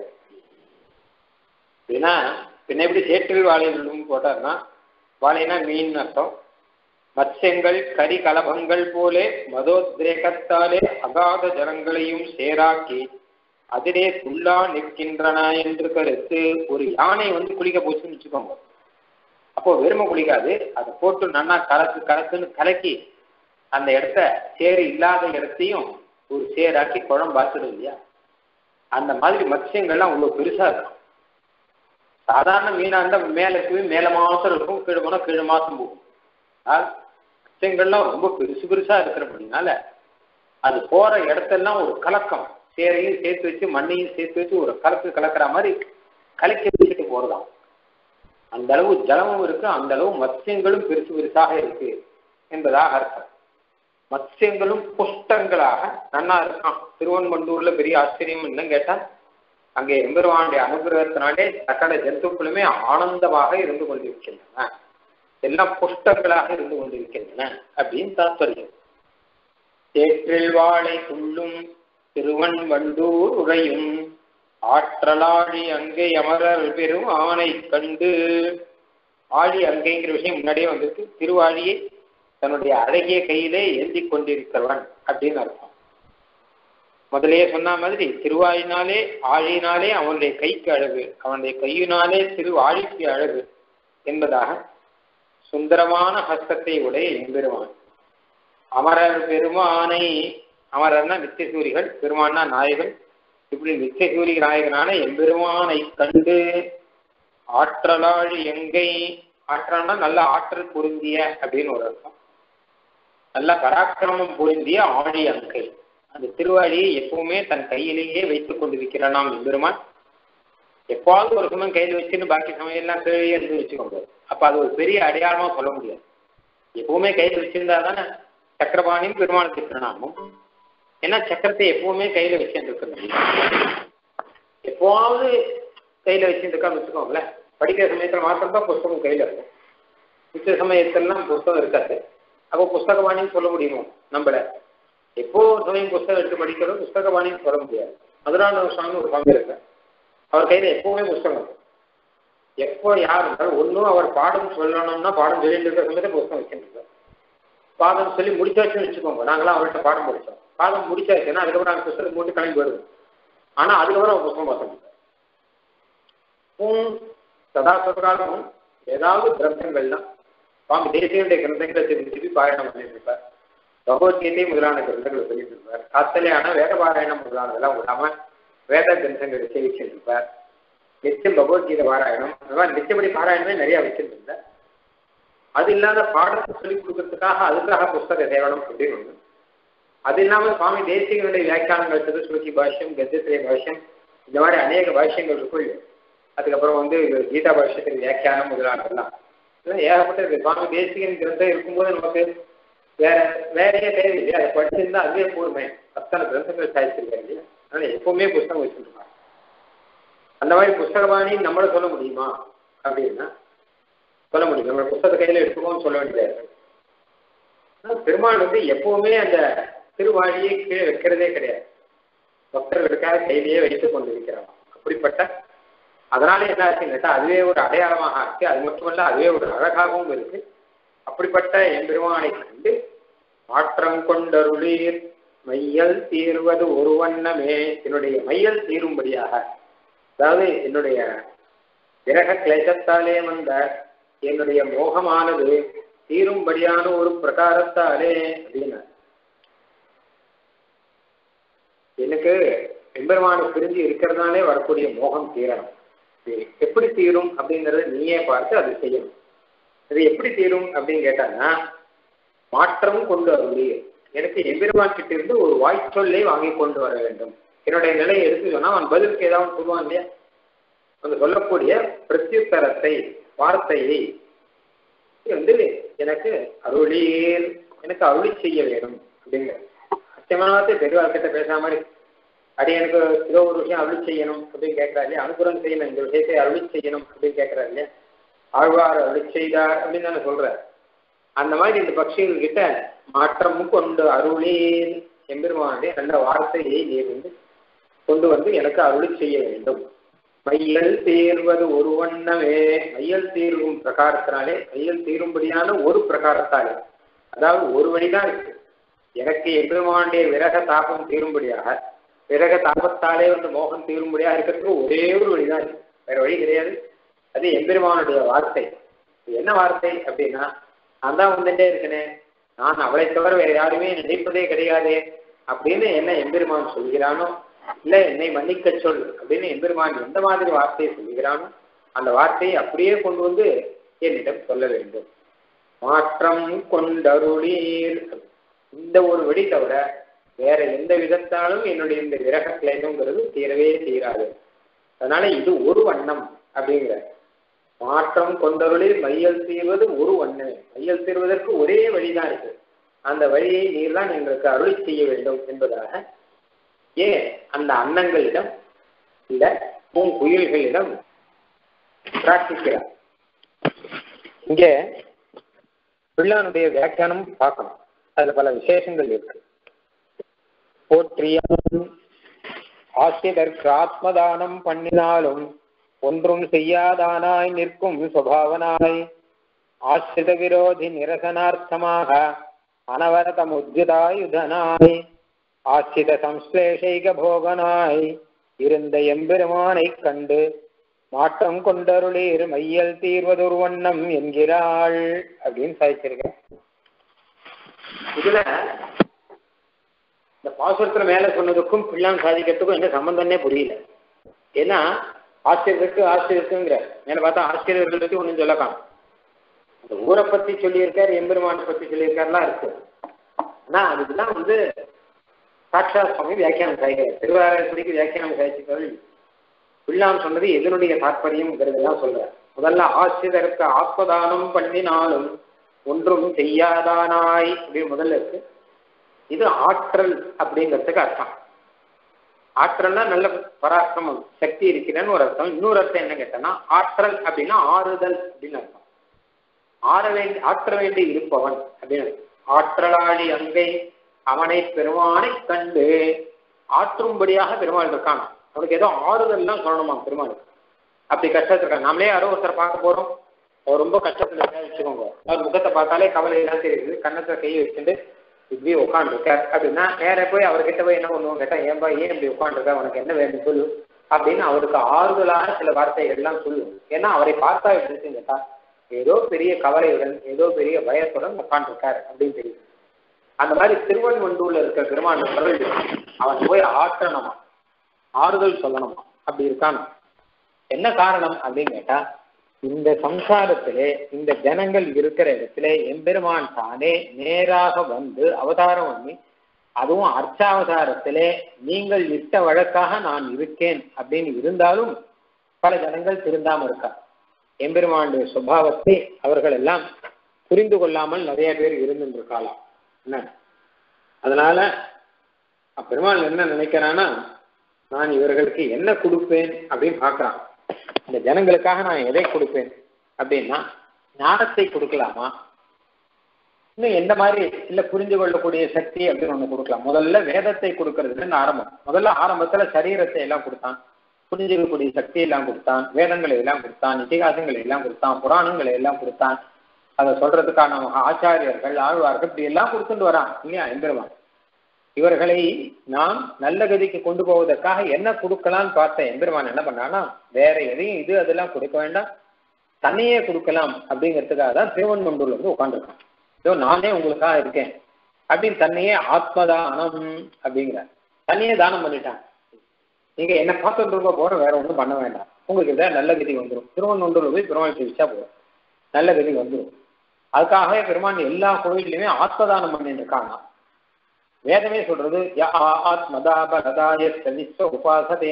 ஏன்னா பின்ன எப்படி சேற்றில் வாழை துள்ளும் போட்டார்னா, வாழைனா மீன் அர்த்தம். மத்ஸ்யங்கள் கரி கலபங்கள் போலே மதோத்ரேகத்தாலே அகாத ஜலங்களையும் சேராக்கி அதிலே துள்ளா நிற்கின்றன என்று கருத்து. ஒரு யானை வந்து குளிக்க போச்சுன்னு வச்சுக்கோங்க, அப்போ வெறுமை குளிக்காது, அதை போட்டு நல்லா கலக்கு கலக்குன்னு கலக்கி அந்த இடத்த சேறு இல்லாத இடத்தையும் ஒரு சேராக்கி குழம்பாச்சிடும் இல்லையா. அந்த மாதிரி மத்ஸ்யங்கள்லாம் அவ்வளோ பெருசா இருக்கும். சாதாரண மீனா இருந்தால் மேலே போய் மேலே மாசம் இருக்கும், கீழே போனால் கீழே மாசம் போகும். மத்ஸ்யங்கள்லாம் ரொம்ப பெருசு பெருசா இருக்கிறபடினால அது போற இடத்தெல்லாம் ஒரு கலக்கம், சேரையும் சேர்த்து வச்சு மண்ணையும் சேர்த்து வச்சு ஒரு கலக்கு கலக்கிற மாதிரி கலக்கி வச்சுட்டு போறதாம். அந்த அளவு ஜலமும் இருக்கு, அந்த அளவு மத்ஸ்யங்களும் பெருசு பெருசாக இருக்கு என்பதாக அர்த்தம். மத்ஸ்யங்களும் புஷ்டங்களாக நன்னா இருக்கான். திருவன்மண்டூர்ல பெரிய ஆச்சரியம் என்னன்னு கேட்டா, அங்கே எம்பெருமானுடைய அனுகிரகத்தினாலே சகல ஜந்துக்களுமே ஆனந்தமாக இருந்து கொண்டிருக்கின்றன, எல்லாம் புஷ்டங்களாக இருந்து கொண்டிருக்கின்றன அப்படின்னு தாத்பரியம். சேற்றில் வாழை துள்ளும் திருவன் வண்டூர் உரையும் ஆற்றலாழி அங்கை அமரர் பெரும் ஆணை கண்டு. ஆழி அங்கைங்கிற விஷயம் முன்னாடியே வந்திருக்கு. திருவாழியை தன்னுடைய அழகிய கையிலே ஏந்தி கொண்டிருக்கிறவன் அப்படின்னு அர்த்தம். முதலே சொன்ன மாதிரி திருவாயினாலே ஆழியினாலே அவனுடைய கைக்கு அழகு, அவனுடைய கையினாலே திருவாழிக்கு அழகு என்பதாக சுந்தரமான ஹஸ்தத்தை உடைய எம்பெருமான். அமரர் பெருமானை, அமரர்னா நித்தியசூரிகள், பெருமானா நாயகன். இப்படி நித்தியசூரி நாயகனான எம்பெருமானை கண்டு ஆற்றலாழி எங்கை, ஆற்றல்னா நல்ல ஆற்றல் பொருந்திய அப்படின்னு ஒரு அர்த்தம். நல்ல பராக்கிரமம் பொருந்திய ஆழி அங்கை. அந்த திருவாழியை எப்பவுமே தன் கையிலேயே வைத்துக் கொண்டிருக்கிறான் நாம் எம்பெருமான். எப்பாவது ஒரு சமயம் கையில் வச்சுன்னு பாக்கி சமயம் எல்லாம் கீழே இருந்து வச்சுக்கோங்க, அப்ப அது ஒரு பெரிய அடையாளமா சொல்ல முடியாது. எப்பவுமே கையில் வச்சிருந்தா தானே சக்கரபாணியும் பெருமாளுக்கு திருநாமம். ஏன்னா சக்கரத்தை எப்பவுமே கையில வச்சுருக்க, எப்போவாவது கையில வச்சுருக்கான்னு வச்சுக்கோங்களேன். படிக்கிற சமயத்துல மாத்திரம்தான் புஸ்தகம் கையில இருக்கும், மிச்ச சமயத்திலாம் புஸ்தகம் இருக்காது. அப்போ புஸ்தகபாணின்னு சொல்ல முடியுமோ நம்மள? எப்போ சமயம் புஸ்தகம் எடுத்து படிக்கிறோம், புஸ்தகபாணின்னு சொல்ல முடியாது. அதனால சுவாமி ஒரு பங்கு இருக்கு, அவர் கையில எப்பவுமே புஸ்தகம் இருக்கும். எப்போ யார் இருந்தாலும் ஒன்றும் அவர் பாடம் சொல்லணும்னா பாடம் சொல்லிட்டு இருக்கிற சமயத்தை புஸ்தகம் வச்சுருக்கார். பாடம் சொல்லி முடிச்சாச்சுன்னு வச்சுக்கோங்க, நாங்களாம் அவர்கிட்ட பாடம் முடிச்சோம், பாடம் முடிச்சாச்சுன்னா அதுக்கப்புறம் நாங்கள் புஸ்தகம் போட்டு கிளம்பி வருவோம். ஆனா அதுக்கப்புறம் அவர் புஸ்தகம் பார்க்க முடியாது. சதா சதகாலமும் ஏதாவது கிரந்தங்கள்லாம் சுவாமி தேசியனுடைய கிரந்தங்களை திரும்பி திருப்பி பாராயணம் பண்ணிட்டு இருப்பார். பகவத்கீதை முதலான கிரந்தங்களை சொல்லிட்டு இருப்பார். காத்தலையான வேத பாராயணம் முதலானதெல்லாம் விடாம வேத கிரந்தங்களை சேவிச்சுட்டு இருப்பார். நிச்சயம் பகவத்கீதை பாராயணம், அந்த மாதிரி நிச்சயப்படி பாராயணமே நிறைய வச்சுட்டு இருந்தார். அது இல்லாத பாடத்தை சொல்லிக் கொடுக்கறதுக்காக அதுக்காக புஸ்தக சேவனம் அப்படின்னு ஒண்ணு. அது இல்லாமல் சுவாமி தேசிகனுடைய வியாக்கியானங்கள் சதுஸ்ருதி பாஷ்யம், கத்திரே பாஷ்யம், இந்த மாதிரி அநேக பாஷ்யங்கள் இருக்கும். அதுக்கப்புறம் வந்து கீதா பாஷ்யத்தின் வியாக்கியானம் முதலானதெல்லாம் இதெல்லாம் ஏகப்பட்ட சுவாமி தேசிகன் கிரந்தம் இருக்கும்போது நமக்கு வேற வேறையே தேவையில்லையா? அதை படிச்சிருந்தா அதுவே போதுமே. அத்தனை கிரந்தங்கள் சாதிச்சிருக்காரு இல்லையா? அதனால எப்பவுமே புஸ்தகம் வச்சுருப்பாங்க. அந்த மாதிரி புஸ்தகபாணி நம்மள சொல்ல முடியுமா அப்படின்னா சொல்ல முடியும். நம்ம புஸ்தக கையில எடுத்துக்கோன்னு சொல்ல வேண்டியது. பெருமாள் வந்து எப்பவுமே அந்த திருவாழியை கீழே வைக்கிறதே கிடையாது. பக்தர்களுக்காக கையிலேயே வைத்துக் கொண்டிருக்கிறான். அப்படிப்பட்ட அதனால என்ன ஆச்சுன்னு கேட்டா அதுவே ஒரு அடையாளமாக ஆச்சு. அது மட்டுமல்ல, அதுவே ஒரு அழகாகவும் இருக்கு. அப்படிப்பட்ட என் பெருமானை கண்டு மாற்றம் கொண்டருளீர் மையல் தீர்வது ஒரு வண்ணமே, என்னுடைய மையல் தீரும்படியாக, அதாவது என்னுடைய விரக கிளேசத்தாலே வந்த என்னுடைய மோகமானது தீரும்படியான ஒரு பிரகாரத்தாலே அப்படின்னா, எனக்கு எம்பெருமானை பிரிஞ்சு இருக்கிறதுனாலே வரக்கூடிய மோகம் தீரணும். எப்படி தீரும் அப்படிங்கறத நீயே பார்த்து அது செய்யணும். அது எப்படி தீரும் அப்படின்னு கேட்டாங்கன்னா, மாற்றம் கொண்டு அருளி, எனக்கு எம்பெருமான் கிட்ட இருந்து ஒரு வாய்ச்சொல்லை வாங்கி கொண்டு வர வேண்டும். என்னுடைய நிலையை எடுத்து சொன்னா அவன் பதிலுக்கு ஏதாவது சொல்லுவான் இல்லையா? அந்த சொல்லக்கூடிய பிரத்யுத்தரத்தை, வார்த்தையை வந்து எனக்கு அருளீர், எனக்கு அருளி செய்ய வேணும் அப்படிங்கிற சத்தியமானத்தை பெருவார்கிட்ட பேசாம மாதிரி அடி எனக்கு ஏதோ ஒரு விஷயம் அருளி செய்யணும் அப்படின்னு கேட்கறா இல்லையா? அனுகிரகம் செய்யணும், இந்த விஷயத்தை அருளி செய்யணும் அப்படின்னு கேட்கறா இல்லையா? ஆழ்வார் அருளி செய்தார் அப்படின்னு தானே சொல்ற. அந்த மாதிரி இந்த பக்ஷிகள் கிட்ட மாற்றமும் கொண்டு அருளீர், எம்பெருமானுடைய நல்ல வார்த்தையை நீர் வந்து கொண்டு வந்து எனக்கு அருளி செய்ய வேண்டும். மையல் தீர்வது ஒரு வண்ணமே, மையல் தீர்வும் பிரகாரத்தினாலே, மையல் தீரும்படியான ஒரு பிரகாரத்தாலே, அதாவது ஒரு வழிதான் இருக்கு. எனக்கு எம்பெருமானுடைய விரக தாபம் தீரும்படியாக, விரக தாபத்தாலே வந்து மோகம் தீரும்படியாக இருக்கிறதுக்கு ஒரே ஒரு வழிதான் இருக்கு, வேற வழி கிடையாது. அது எம்பெருமானுடைய வார்த்தை. என்ன வார்த்தை அப்படின்னா, நான் தான் வந்துட்டே இருக்கேன், நான் அவளை தவிர வேற யாருமே நினைப்பதே கிடையாது அப்படின்னு என்ன எம்பெருமான் சொல்கிறானோ, இல்ல என்னை மன்னிக்க சொல் அப்படின்னு எம்பெருமான் எந்த மாதிரி வார்த்தையை சொல்லுகிறானோ அந்த வார்த்தையை அப்படியே கொண்டு வந்து என்னிடம் சொல்ல வேண்டும். மாற்றம் கொண்டருளீர், இந்த ஒரு வழி தவிர வேற எந்த விதத்தாலும் என்னுடைய இந்த விரக கிளேசம்ங்கிறது தீரவே தீராது. அதனால இது ஒரு வண்ணம் அப்படிங்கிற மாற்றம் கொண்டருளில் மையல் தீர்வது ஒரு வண்ணம். மையல் தீர்வதற்கு ஒரே வழிதான் இருக்கு. அந்த வழியை நீர் தான் எங்களுக்கு அருளி செய்ய வேண்டும் என்பதாக ஏன் அந்த அன்னங்களிடம் இந்த பூங்குயில்களிடம் பிரார்த்திக்கிறார். இங்கே பிள்ளானுடைய வியாக்கியானம் பார்க்கணும். அதுல பல விசேஷங்கள் இருக்கு. போற்றியான் ஆசிரியருக்கு ஆத்மதானம் பண்ணினாலும் ஒன்றும் செய்யாதானாய் நிற்கும் சுபாவனாய், ஆசிரித விரோதி நிரசனார்த்தமாக அனவரதம் உத்யுதாயுதனாய், ஆசிரித சம்ஸ்லேஷைக போகனாய் இருந்த எம்பெருமானை கண்டு மாற்றம் கொண்டருளீர் மையல் தீர்வதொரு வண்ணம் என்கிறாள் அப்படின்னு சாதிச்சிருக்கேன். இதுல இந்த பாசுரத்துல மேல சொன்னதுக்கும் பிள்ளான் சாதிக்கிறதுக்கும் என்ன சம்பந்தம்னே புரியல. ஏன்னா ஆசிரியருக்கு ஆசிரியருக்குங்கிற மேல பார்த்தா ஆசிரியர்கள் பத்தி ஒன்றும் சொல்ல காணும். அந்த ஊரை பத்தி சொல்லியிருக்காரு, எம்பெருமானை பத்தி சொல்லியிருக்காருலாம் இருக்கு. ஆனா அதுக்குதான் வந்து சாட்சா சுவாமி வியாக்கியானம் சாய்க்கிறார். திருவாரூருக்கு வியாக்கியானம் சாய்ச்சிக்கிறாரு. பிள்ளான் சொன்னது எதனுடைய தாற்பயம்ங்கிறதெல்லாம் சொல்றார். முதல்ல ஆசிரியருக்கு ஆத்மதானம் பண்ணினாலும் ஒன்றும் செய்யாதானாய் அப்படின்னு முதல்ல இருக்கு. இது ஆற்றல் அப்படிங்கிறதுக்கு அர்த்தம். ஆற்றல்னா நல்ல பராக்கிரமம், சக்தி இருக்கிறன்னு ஒரு அர்த்தம். இன்னொரு அர்த்தம் என்ன கேட்டனா, ஆற்றல் அப்படின்னா ஆறுதல் அப்படின்னு அர்த்தம். ஆற வேண்டி ஆற்ற வேண்டி இருப்பவன் அப்படின்னு. ஆற்றலாளி அங்கை அவனை பெருமானை கண்டு ஆற்றும்படியாக பெருமாள் இருக்கான். அவனுக்கு ஏதோ ஆறுதல்லாம் சொல்லணுமா பெருமாளுக்கு. அப்படி கஷ்டத்துல இருக்காங்க. நம்மளே யாரோ ஒருத்தர் பார்க்க போறோம், அவர் ரொம்ப கஷ்டத்துல இருக்கா வச்சுக்கோங்க. அவர் முகத்தை பார்த்தாலே கவலை எல்லாம் தெரியுது. கண்ணத்துல கையை வச்சுட்டு இப்படி உட்காந்துருக்கார் அப்படின்னா நேர போய் அவர்கிட்ட போய் என்ன பண்ணுவோம் கேட்டா, ஏன்பா ஏன் இப்படி உட்காந்துருக்கா, உனக்கு என்ன வேணும் சொல்லு அப்படின்னு அவருக்கு ஆறுதலான சில வார்த்தைகள் எல்லாம் சொல்லுவோம். ஏன்னா அவரை பார்த்தா எப்படி கேட்டா ஏதோ பெரிய கவலையுடன் ஏதோ பெரிய பயத்துடன் உட்காந்துருக்காரு அப்படின்னு தெரியும். அந்த மாதிரி திருவன்வண்டூர்ல இருக்கிற பெருமான் அவன் போய் ஆற்றணுமா, ஆறுதல் சொல்லணுமா, அப்படி இருக்கான். என்ன காரணம் அப்படின்னு கேட்டா, இந்த சம்சாரத்திலே இந்த ஜனங்கள் இருக்கிற இடத்துல எம்பெருமான் தானே நேராக வந்து அவதாரம் பண்ணி, அதுவும் அர்ச்சாவதாரத்திலே நீங்கள் இட்ட வழக்காக நான் இருக்கேன் அப்படின்னு இருந்தாலும் பல ஜனங்கள் திருந்தாம இருக்கா. எம்பெருமானுடைய சுபாவத்தை அவர்கள் எல்லாம் புரிந்து கொள்ளாமல் நிறைய பேர் இருந்துருக்காளாம். என்ன அதனால பெருமாள் என்ன நினைக்கிறான்னா, நான் இவர்களுக்கு என்ன கொடுப்பேன் அப்படின்னு பார்க்கறான். இந்த ஜனங்களுக்காக நான் எதை கொடுப்பேன் அப்படின்னா, ஞானத்தை கொடுக்கலாமா, இன்னும் எந்த மாதிரி இல்ல புரிஞ்சு கொள்ளக்கூடிய சக்தி அப்படின்னு ஒண்ணு கொடுக்கலாம். முதல்ல வேதத்தை கொடுக்கறதுன்னு ஆரம்பம். முதல்ல ஆரம்பத்துல சரீரத்தை எல்லாம் கொடுத்தான், புரிஞ்சுக்கக்கூடிய சக்தி எல்லாம் கொடுத்தான், வேதங்களை எல்லாம் கொடுத்தான், இதிகாசங்களை எல்லாம் கொடுத்தான், புராணங்களை எல்லாம் கொடுத்தான், அதை சொல்றதுக்கான ஆச்சாரியர்கள் ஆழ்வார்கள் இப்படி எல்லாம் கொடுத்துட்டு வரான் இல்லையா எம்பெருமான். இவர்களை நாம் நல்ல கதிக்கு கொண்டு போவதற்காக என்ன கொடுக்கலாம்னு பார்த்த எம்பெருமான் என்ன பண்ணான்னா, வேற எதையும் இது அதெல்லாம் கொடுக்க வேண்டாம், தன்னையே கொடுக்கலாம் அப்படிங்கிறதுக்காக தான் திருவண்ணூர்ல வந்து உட்காந்துருக்கான். இதோ நானே உங்களுக்காக இருக்கேன் அப்படின்னு தன்னையே ஆத்மதானம் அப்படிங்கிறார். தன்னையே தானம் பண்ணிட்டான். நீங்க என்ன பார்த்துருக்க போற வேற ஒன்றும் பண்ண வேண்டாம், உங்களுக்கு இதான் நல்ல கதி வந்துடும். திருவண்ணூர்ல போய் பெருமாள் வச்சா போதும், நல்ல கதி வந்துடும். அதுக்காகவே பெருமான் எல்லா கோயிலையுமே ஆத்மதானம் பண்ணிட்டு இருக்காங்க. வேதமே சொல்றது உபாசதே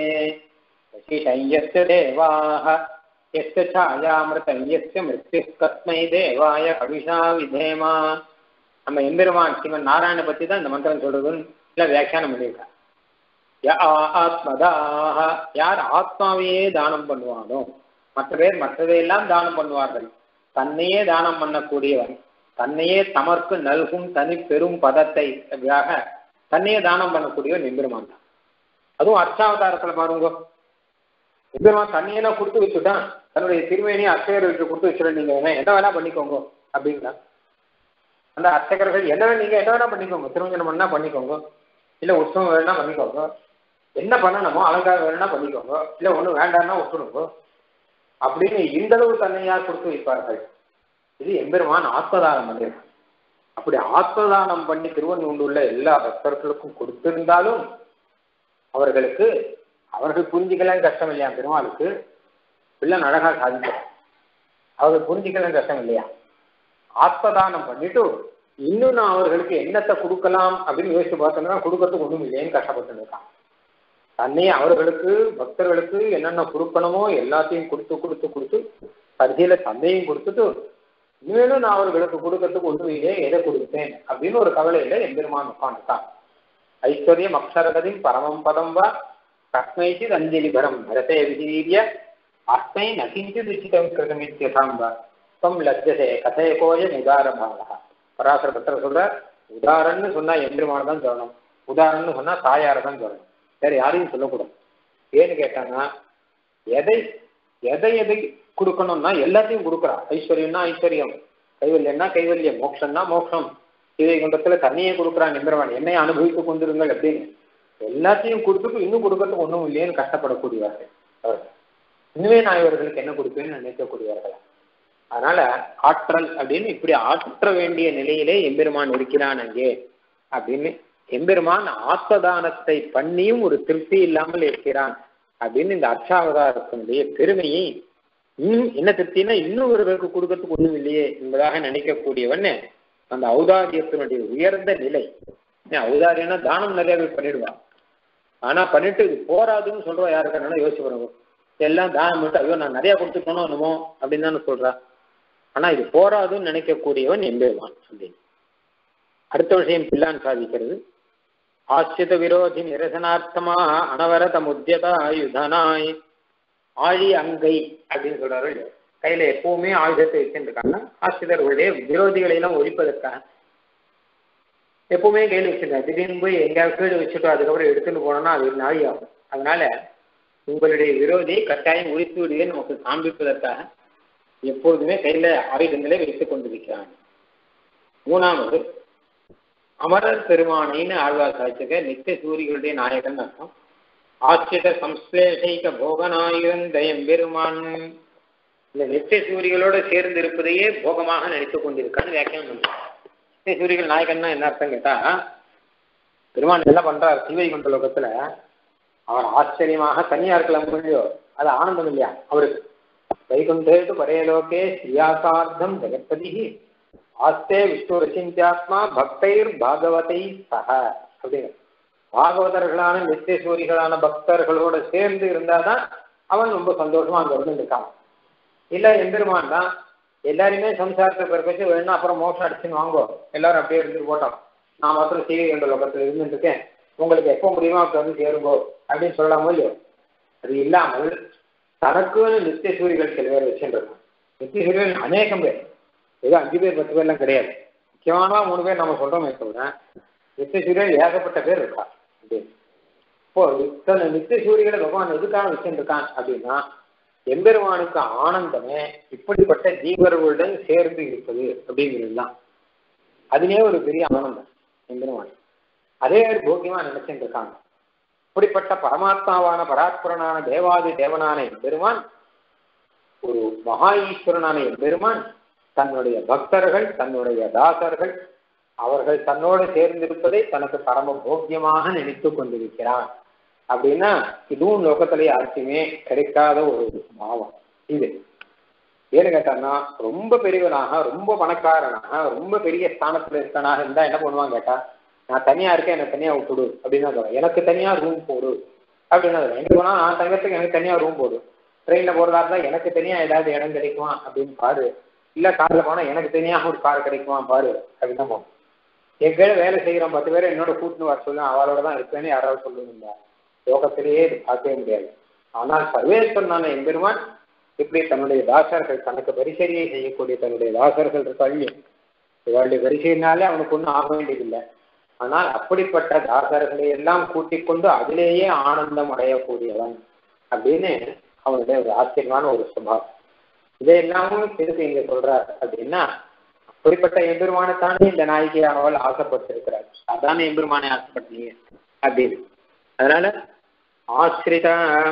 தேவாக மிருத்யுஸ்மை தேவாய அபிஷா விதேமா. நம்ம எம்பெருமான் சிவன் நாராயண பத்தி தான் இந்த மந்திரம் சொல்றதுன்னு இல்ல வியாக்கியானம் பண்ணியிருக்காங்க. ஆத்மதாக யார் ஆத்மாவையே தானம் பண்ணுவானோ, மற்ற பேர் மற்றதையெல்லாம் தானம் பண்ணுவார்கள், தன்னையே தானம் பண்ணக்கூடியவன், தன்னையே தமர்க்கு நல்கும் தனி பெரும் பதத்தை தன்னையே தானம் பண்ணக்கூடியவன் எம்பெருமான் தான். அதுவும் அர்ச்சாவதாரத்துல பாருங்க, எம்பெருமான் தண்ணியெல்லாம் கொடுத்து வச்சுட்டான், தன்னுடைய திருமேனியை அர்ச்சகர்களுக்கு கொடுத்து வச்சுட, நீங்க என்ன வேணா பண்ணிக்கோங்க அப்படிங்களா. அந்த அர்ச்சகர்கள் என்ன நீங்க என்ன வேணா பண்ணிக்கோங்க, திருமஞ்சனம் வேணா பண்ணிக்கோங்க, இல்ல உற்சவம் வேணா பண்ணிக்கோங்க, என்ன பண்ணணுமோ அலங்காரம் வேணா பண்ணிக்கோங்க, இல்ல ஒண்ணு வேண்டாம்னா விட்டுடுங்க அப்படின்னு இந்த அளவு தன்னையா கொடுத்து வைப்பார்கள். இது எம்பெருமான் ஆத்மதானம் பண்ணிருக்கான். அப்படி ஆத்மதானம் பண்ணி திருவண்ணூர்ல எல்லா பக்தர்களுக்கும் கொடுத்திருந்தாலும் அவர்களுக்கு அவர்கள் புரிஞ்சுக்கலாம் கஷ்டம் இல்லையா, பெருமாளுக்கு பிள்ளை அழகா சாதிக்கிறார், அவர்கள் புரிஞ்சுக்கலாம் கஷ்டம் இல்லையா. ஆத்மதானம் பண்ணிட்டு இன்னும் நான் அவர்களுக்கு என்னத்தை கொடுக்கலாம் அப்படின்னு யோசிச்சு பார்த்தோம்னா கொடுக்கறதுக்கு ஒண்ணும் இல்லையேன்னு கஷ்டப்பட்டு இருக்கான். தன்னையே அவர்களுக்கு பக்தர்களுக்கு என்னென்ன கொடுக்கணுமோ எல்லாத்தையும் கொடுத்து கொடுத்து கொடுத்து கடைசியில தந்தையும் கொடுத்துட்டு இனிமேலும் நான் அவர்களுக்கு கொடுக்கறதுக்கு ஒன்றும் இல்லையே, எதை கொடுத்தேன் அப்படின்னு ஒரு கவலையில எம்பெருமான் உட்காந்துட்டான். ஐஸ்வர்யம் அக்ஷரகதின் பரமம் பதம் வா கஸ்மைச்சி அஞ்சலி பரம் பரதே விதீரிய அஸ்மை நகிஞ்சு ருச்சிதம் கிருதமித்யசாம்பா தம் லஜ்ஜசே கதைய கோயம் உதாரபாலா. பராசர பத்திர சொல்ற, உதாரன்னு சொன்னா எம்பெருமான் தான் சொல்லணும், உதாரணம்னு சொன்னா தாயார தான் சொல்லணும், வேற யாரையும் சொல்லக்கூடாது. ஏன்னு கேட்டாங்கன்னா எதை எதை எதை கொடுக்கணும்னா எல்லாத்தையும் கொடுக்குறான். ஐஸ்வர்யம்னா ஐஸ்வர்யம், கைவல்யம்னா கைவல்யம், மோட்சம்னா மோட்சம், இதை குண்டத்துல தண்ணியே கொடுக்குறான் எம்பெருமான், என்னை அனுபவித்து கொண்டிருங்கள் அப்படின்னு எல்லாத்தையும் கொடுத்துட்டு இன்னும் கொடுக்கறதுக்கு ஒன்றும் இல்லையேன்னு கஷ்டப்படக்கூடியவார்கள் அவர்கள். இன்னுமே நான் இவர்களுக்கு என்ன கொடுப்பேன்னு நினைக்கக்கூடியவர்கள். அதனால ஆற்றல் அப்படின்னு இப்படி ஆற்ற வேண்டிய நிலையிலே எம்பெருமான் இருக்கிறான் அங்கே அப்படின்னு, எம்பெருமான் ஆத்மதானத்தை பண்ணியும் ஒரு திருப்தி இல்லாமல் இருக்கிறான் அப்படின்னு இந்த அர்ச்சாவதாரத்தினுடைய பெருமையை இன்னும் என்ன திருப்தினா இன்னும் ஒருவருக்கு கொடுக்கறதுக்கு ஒன்றும் இல்லையே என்பதாக நினைக்கக்கூடியவன் அந்த ஔதாரியத்தினுடைய உயர்ந்த நிலை. ஔதாரியம்னா தானம் நிறைய பேர் பண்ணிடுவான், ஆனா பண்ணிட்டு இது போராதுன்னு சொல்றோம். யாருக்கான யோசிச்சு பண்ணுவோம், எல்லாம் தானம் பண்ணிட்டு ஐயோ நான் நிறைய கொடுத்துட்டோனோ என்னமோ அப்படின்னு தானே சொல்றா. ஆனா இது போராதுன்னு நினைக்கக்கூடியவன் எம்பெருமான் அப்படின்னு. அடுத்த விஷயம் பிள்ளான் சாதிக்கிறது, ஆசிரித விரோதி நிரசனார்த்தமாக அனவரத முத்தியதா யுதனாய். ஆழி அங்கை அப்படின்னு சொல்றாரு, கையில எப்பவுமே ஆயுதத்தை வச்சுருக்காங்க. ஆசிரியர்களுடைய விரோதிகளை எல்லாம் ஒழிப்பதற்காக எப்பவுமே கையில் வச்சிருக்காங்க. திடீர்னு போய் எங்கேயாவது கீழே வச்சுட்டோம் அதுக்கப்புறம் எடுத்துட்டு போனோம்னா அது ஒரு நாழி ஆகும். அதனால உங்களுடைய விரோதியை கட்டாயம் ஒழித்து விடுவேன் நமக்கு காண்பிப்பதற்காக எப்பொழுதுமே கையில ஆயுதங்களை வைத்துக் கொண்டிருக்கிறாங்க. மூணாவது அமரர் பெருமானைன்னு ஆழ்வார் சாதிச்சிருக்க, நித்திய சூரிகளுடைய நாயகன் அர்த்தம். ஆச்சித சம்ஸ்லேஷைக போகநாயகன் எம்பெருமான், இந்த நித்திய சூரிகளோட சேர்ந்து இருப்பதையே போகமாக நினைத்துக் கொண்டிருக்கான்னு வியாக்கியானம் பண்றான். நித்திய சூரிகள் நாயகன்னா என்ன அர்த்தம் கேட்டா, பெருமான் என்ன பண்றார் சிவைகுண்ட லோகத்துல அவர் ஆச்சரியமாக தனியா இருக்கலாம் முடியோ, அது ஆனந்தம் இல்லையா அவருக்கு. வைகுண்டேது பரேலோகே ஸ்ரீயாசார்த்தம் ஜெகத்பதி ஆஸ்தே விஷ்ணு ரசிந்தியாத்மா பக்தைர் பாகவதை சக அப்படின்னு பாகவதர்களான நித்தியசூரிகளான பக்தர்களோட சேர்ந்து இருந்தாதான் அவன் ரொம்ப சந்தோஷமா அங்க இருந்து இருக்கான். இல்ல எம்பெருமான் தான் எல்லாருமே சம்சாரத்தை பிறப்பிச்சு வேணும் அப்புறம் மோட்சம் அடிச்சுன்னு வாங்குவோம், எல்லாரும் அப்படியே இருந்துட்டு போட்டோம், நான் மாத்திரம் சீவை என்ற லோகத்தில் இருந்துட்டு இருக்கேன், உங்களுக்கு எப்போ முடியுமோ அப்போ வந்து சேருங்கோ அப்படின்னு சொல்லலாமோ இல்லையோ. அது இல்லாமல் தனக்குன்னு நித்தியசூரிகள் சில பேர் வச்சுருக்கோம். நித்தியசூரிகள் அநேகம் பேர், ஏதோ அஞ்சு பேர் பத்து பேர்லாம் கிடையாது, முக்கியமான மூணு பேர் நம்ம சொல்றோமே தவிர நித்தியசூரியர்கள் ஏகப்பட்ட பேர் இருக்கா. இப்போ இத்தனை நித்தியசூரிகளை பகவான் எதுக்காக வச்சுருக்கான் அப்படின்னா எம்பெருமானுக்கு ஆனந்தமே இப்படிப்பட்ட ஜீவர்களுடன் சேர்ந்து இருப்பது அப்படிங்கிறது தான். அதுவே ஒரு பெரிய ஆனந்தம் எம்பெருமான். அதே ஒரு போக்கியமா நினைச்சுட்டு இருக்காங்க. இப்படிப்பட்ட பரமாத்மாவான பராத்பரனான தேவாதி தேவனான எம்பெருமான், ஒரு மகா ஈஸ்வரனான எம்பெருமான் தன்னுடைய பக்தர்கள் தன்னுடைய தாசர்கள் அவர்கள் தன்னோடு சேர்ந்திருப்பதை தனக்கு பரம போக்கியமாக நினைத்து கொண்டிருக்கிறான் அப்படின்னா இதுவும் லோகத்திலே யாருக்குமே கிடைக்காத ஒரு பாவம். இது ஏன்னு கேட்டான்னா ரொம்ப பெரியவனாக ரொம்ப பணக்காரனாக ரொம்ப பெரிய ஸ்தானத்துல இருக்கனாக இருந்தா என்ன பண்ணுவான் கேட்டா, நான் தனியா இருக்கேன் எனக்கு தனியா விட்டுடு அப்படின்னா சொல்றேன், எனக்கு தனியா ரூம் போடு அப்படின்னா எங்க போனா நான் தங்கத்துக்கு எனக்கு தனியா ரூம் போடு, ட்ரெயின்ல போறதா இருந்தா எனக்கு தனியா ஏதாவது இடம் கிடைக்குமா அப்படின்னு பாரு, இல்ல கார்ல போனா எனக்கு தனியா ஒரு கார் கிடைக்குமா பாரு அப்படின்னா போகும். என் கீழே வேலை செய்கிறோம் பத்து பேரை என்னோட கூட்டுன்னு வர சொல்லுவேன், அவளோட தான் இருப்பேன்னு யாராவது சொல்லுவீங்க, லோகத்திலேயே இது பார்க்கவே முடியாது. ஆனால் சர்வேஸ்வரனான எம்பெருமான் இப்படி தன்னுடைய தாசர்கள் தனக்கு பரிசரியை செய்யக்கூடிய தன்னுடைய தாசர்கள் இருக்காங்க, இவருடைய பரிசையினாலே அவனுக்கு ஒன்றும் ஆக வேண்டியதில்லை. ஆனால் அப்படிப்பட்ட தாசர்களை எல்லாம் கூட்டிக் கொண்டு அதிலேயே ஆனந்தம் அடையக்கூடியவன் அப்படின்னு அவனுடைய ஒரு ஆச்சரியமான ஒரு சுபாவம். இதையெல்லாமும் திருப்பி இங்க சொல்றார் அப்படின்னா அப்படிப்பட்ட எம்பெருமானத்தானே இந்த நாயகியானவள் ஆசைப்பட்டிருக்கிறார். அதானே எம்பெருமானை ஆசைப்பட்டீங்க அப்படின்னு. அதனால ஆசிரித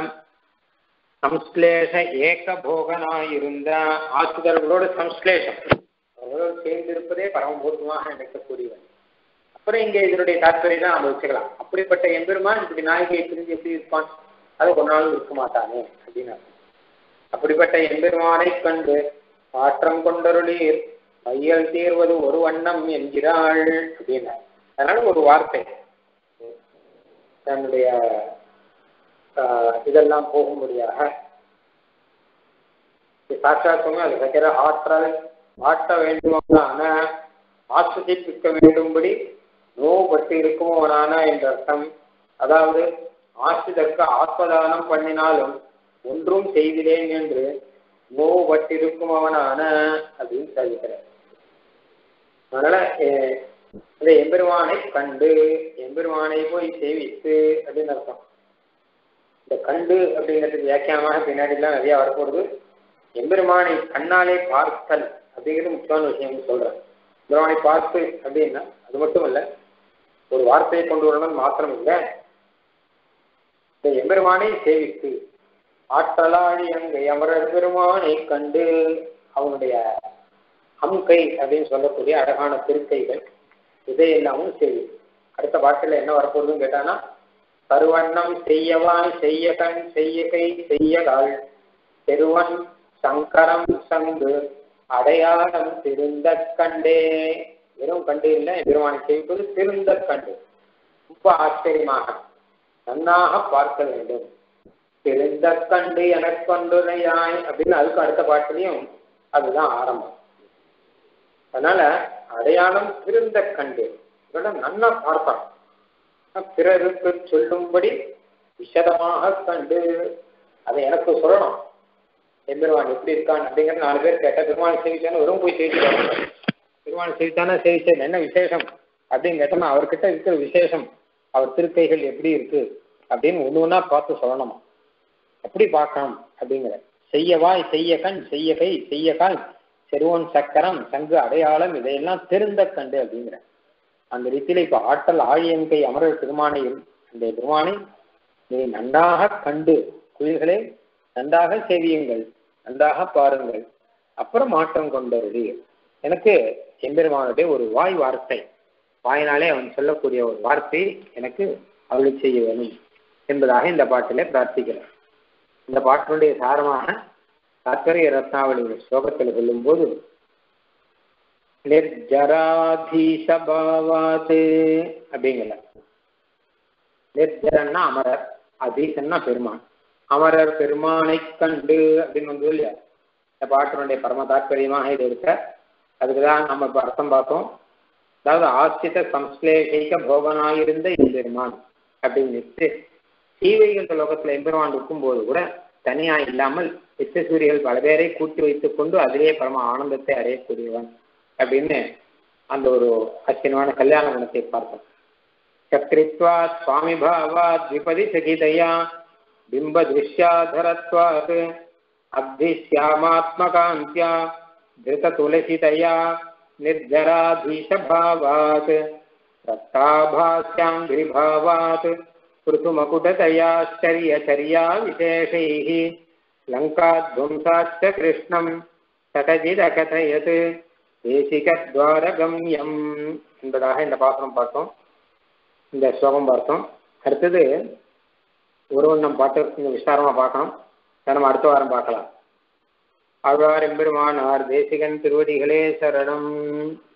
சம்ஸ்லேஷ ஏக போகனாயிருந்த ஆசிரியர்களோட சம்ஸ்லேஷம் அவர்களோடு சேர்ந்திருப்பதே பரமபூர்வமாக நினைக்கக்கூடியவன். அப்புறம் இங்க இதனுடைய தாற்பயம் தான் நம்ம வச்சுக்கலாம். அப்படிப்பட்ட எம்பெருமான் இப்படி நாயகியை பிரிஞ்சு எப்படி இருப்பான், அது ஒரு நாளும் இருக்க மாட்டானே அப்படின்னு. அப்படிப்பட்ட எம்பெருமானை கண்டு மாற்றம் கொண்டருளீர் மையல் தீர்வது ஒரு வண்ணம் என்கிறாள் அப்படின்னா. அதனால ஒரு வார்த்தை தன்னுடைய இதெல்லாம் போகும்படியாக சாட்சாத்தமே அது வைக்கிற ஆற்றல் ஆட்ட வேண்டுமான ஆஸ்வதிப்பிக்க வேண்டும்படி நோவுபட்டு இருக்குமோனான என்ற அர்த்தம். அதாவது ஆசிரியருக்கு ஆத்மதானம் பண்ணினாலும் ஒன்றும் செய்கிறேன் என்று நோவுபட்டிருக்கும் அவனான அப்படின்னு சொல்லிக்கிறார். அதனால இந்த எம்பெருமானை கண்டு எம்பெருமானை போய் சேவித்து அப்படின்னு அர்த்தம். இந்த கண்டு அப்படிங்கிறதுக்கு வியாக்கியமாக பின்னாடிலாம் நிறைய வரப்போகுது. எம்பெருமானை கண்ணாலே பார்த்தல் அப்படிங்கிறது முக்கியமான விஷயம் சொல்றேன். எம்பெருமானை பார்த்து அப்படின்னா அது மட்டும் இல்லை, ஒரு வார்த்தையை கொண்டு வரணும் மாத்திரம் இல்லை, இந்த எம்பெருமானை சேவித்து ஆற்றலாழி அங்கை அமரர் பெருமானை கண்டு அவனுடைய அம்கை அப்படின்னு சொல்லக்கூடிய அழகான திருக்கைகள் இதையெல்லாமும் செய்யும். அடுத்த பாட்டில் என்ன வரப்போகுதுன்னு கேட்டானா, கருவண்ணம் செய்யவாய் செய்ய கண் செய்ய கை செய்ய கால் பெருவன் சங்கரம் சங்கு அடையாளம் திருந்த கண்டே. வெறும் கண்டு இல்லை, பெருமானை செய்வது திருந்த கண்டு ரொம்ப ஆச்சரியமாக நன்னாக பார்க்க வேண்டும். திருந்த கண்டு எனக்கொண்டுரையாய் அப்படின்னு அதுக்கு அடுத்த பாட்டிலையும் அதுதான் ஆரம்பம். அதனால அடையாளம் திருந்த கண்டு இதெல்லாம் நன்னா பார்ப்பான். பிறருக்கு சொல்லும்படி விசதமாக கண்டு அதை எனக்கு சொல்லணும். எம்பெருமான் எப்படி இருக்கான் அப்படிங்கிற நாலு பேர் கேட்டா பெருமானை சேவிச்சானு வெறும் போய் சேவிச்சாங்க. பெருமானை சேவிச்சானா சேவிச்சேன் என்ன விசேஷம் அப்படின்னு கேட்டோம்னா அவர்கிட்ட இருக்கிற விசேஷம் அவர் திருக்கைகள் எப்படி இருக்கு அப்படின்னு ஒன்று ஒன்றா பார்த்து சொல்லணுமா. எப்படி பார்க்கணும் அப்படிங்கிற செய்யவாய் செய்ய கண் செய்ய கை செய்ய கால் செருவன் சக்கரம் சங்கு அடையாளம் இதையெல்லாம் திருந்த கண்டு அப்படிங்கிற அந்த ரீதியில இப்ப ஆற்றல் ஆழியங்கை அமரர் திருமானையும் அந்த திருமானை நீ நன்றாக கண்டு குயில்களே நன்றாக செவியுங்கள் நன்றாக பாருங்கள் அப்புறம் மாற்றம் கொண்டருடைய எனக்கு எம்பெருமானுடைய ஒரு வாய் வார்த்தை வாயினாலே அவன் சொல்லக்கூடிய ஒரு வார்த்தை எனக்கு அருளி செய்ய வேணும் என்பதாக இந்த பாட்டிலே பிரார்த்திக்கிறார். இந்த பாட்டினுடைய சாரமான தாத்பரிய ரத்னாவளியின் ஸ்லோகத்தில் சொல்லும் போது நிர்ஜராதீசபாவாத் அப்படிங்கல. நிர்ஜரன்னா அமரர், அதீசன்னா பெருமான். அமரர் பெருமானை கண்டு அப்படின்னு வந்து இல்லையா இந்த பாட்டினுடைய பரம தாத்பரியமாக இது இருக்க. அதுக்குதான் நம்ம இப்போ அர்த்தம் பார்த்தோம். அதாவது ஆசிரித சம்ஸ்லேஷிக போகனாயிருந்த எம்பெருமான் அப்படின்னு சீவைகள் லோகத்துல எம்பெருமான் இருக்கும்போது கூட தனியா இல்லாமல் நித்தியசூரிகள் பல பேரை கூட்டி வைத்துக் கொண்டு அதிலே பரம ஆனந்தத்தை அடையக்கூடியவன் அப்படின்னு அந்த ஒரு அச்சினமான கல்யாண குணத்தை பார்த்தோம். சக்ரித்வாத் சுவாமி பாவாத் விபதி சகிதயா பிம்ப திருஷ்யாதரத்வாத் அப்திஷ்யாமாத்மகாந்தியா திருத துளசிதயா நிர்ஜராதீசபாவாத் ரத்தாபாஸ்யாங்கிரிபாவாத் ருதுமகுடதயாச்சரியச்சரியா விசேஷைः லங்காத்வம்சாச்ச கிருஷ்ணம் சகஜிதகதயத் தேசிகத்வாரகம்யம் என்பதாக இந்த பாத்திரம் பார்த்தோம், இந்த ஸ்லோகம் பார்த்தோம். அடுத்தது ஒரு ஒன்றும் பாட்டு கொஞ்சம் விஸ்தாரமா பார்க்கணும். நம்ம அடுத்த வாரம் பார்க்கலாம். ஆழ்வார் எம்பெருமானார் தேசிகன் திருவடிகளே சரணம்.